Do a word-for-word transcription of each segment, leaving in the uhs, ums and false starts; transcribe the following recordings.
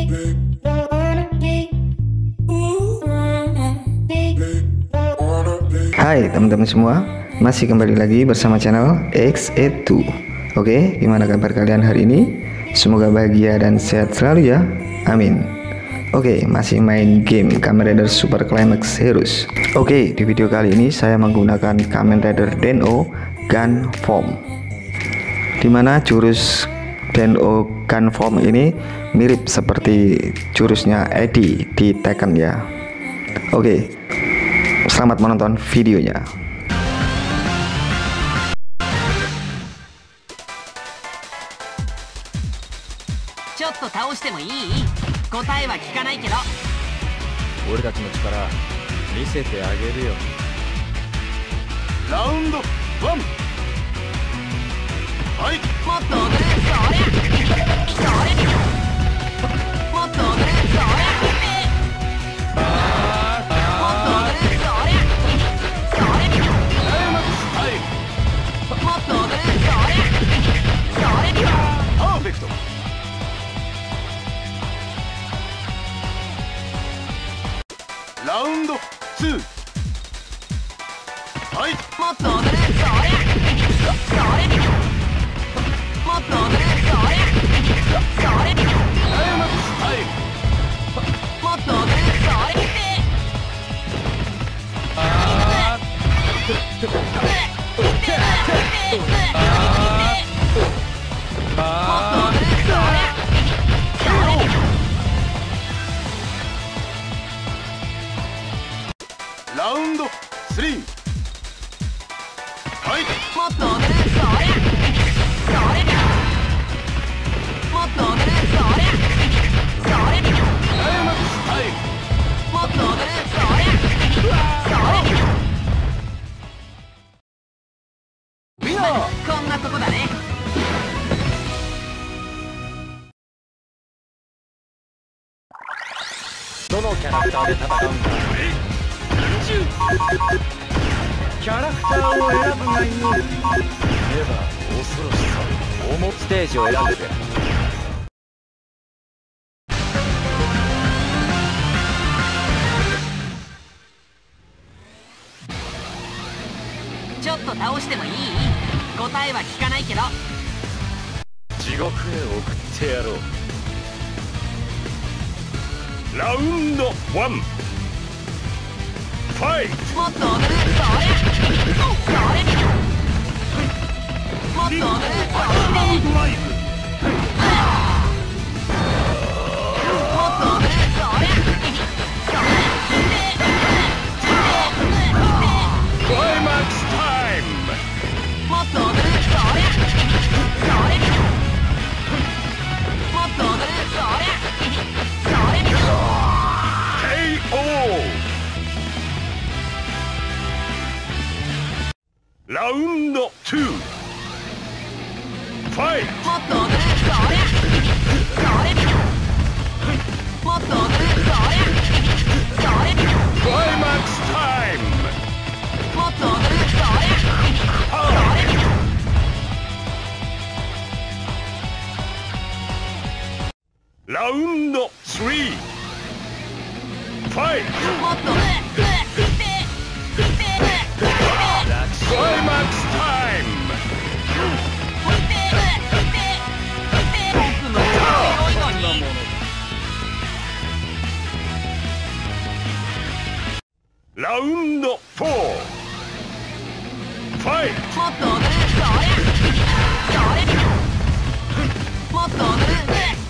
Hai teman-teman semua, masih kembali lagi bersama channel X A dua. Oke, gimana kabar kalian hari ini? Semoga bahagia dan sehat selalu ya, amin. Oke, masih main game Kamen Rider Super Climax Heroes. Oke, di video kali ini saya menggunakan Kamen Rider Den-O Gun Form, dimana jurus Den-O Gun Form ini mirip seperti jurusnya Eddie di Tekken ya. Oke, selamat menonton videonya. ちょっと倒してもいい？答えは聞かないけど。 俺たちの力見せてあげるよ。 ラウンドワン。はい。 もっと踊れ。そりゃ。それ。もっと踊れ。そりゃ。もっと踊れ。そりゃ。それ。 はい。 もっと踊れ。そりゃ。それ。 パーフェクト。ラウンドツー。はい。 もっと踊れ。そりゃ。それ。もっと踊れ。そりゃ。それ。 はい。 もっと踊れ。それ。 あラウンドスリー。はい。 もっと踊れ。そりゃ。それ。もっと踊れ。そりゃ。それ。 はい。 もっと踊れ。そりゃ。それ。 ウィナー。 こんなとこだね。 どのキャラクターで戦うんだ。キャラクターを選ぶがいい。では恐ろしさ重ステージを選んでくれ。 ちょっと倒してもいい？答えは聞かないけど。 地獄へ送ってやろう。 ラウンドワン。ファイト。 もっと踊れ。そりゃ。それ。もっと踊れ。それ。もっと踊れ。そりゃ。それ。 クライマックスタイム。 もっと踊れ。そりゃ。それ。もっと踊れ。そりゃ。それ。 ケーオー。ラウンドツー。ファイト。 もっと踊れ。そりゃ。それ。もっと踊れ。そりゃ。それ。 クライマックスタイム。 もっと踊れ。そりゃ。それ。 ラウンドスリー。ファイト。 もっと踊れ。 クライマックスタイム。 僕の強いのに。 ラウンドフォー。ファイト。 もっと踊れ。そりゃ。それ。もっと踊れ。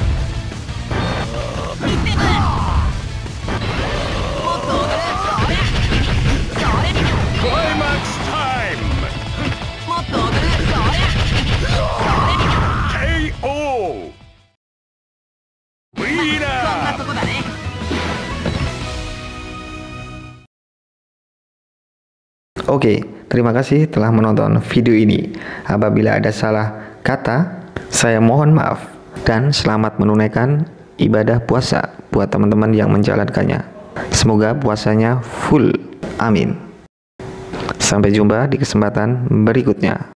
もっと踊れ。そりゃ。それ。 クライマックスタイム。 もっと踊れ。そりゃ。それ。 ケーオー。ウィーこんナー。 なとこだね。 Oke, terima kasih telah menonton video ini. Apabila ada salah kata, saya mohon maaf. Dan selamat menunaikan ibadah puasa buat teman-teman yang menjalankannya. Semoga puasanya full. Amin. Sampai jumpa di kesempatan berikutnya.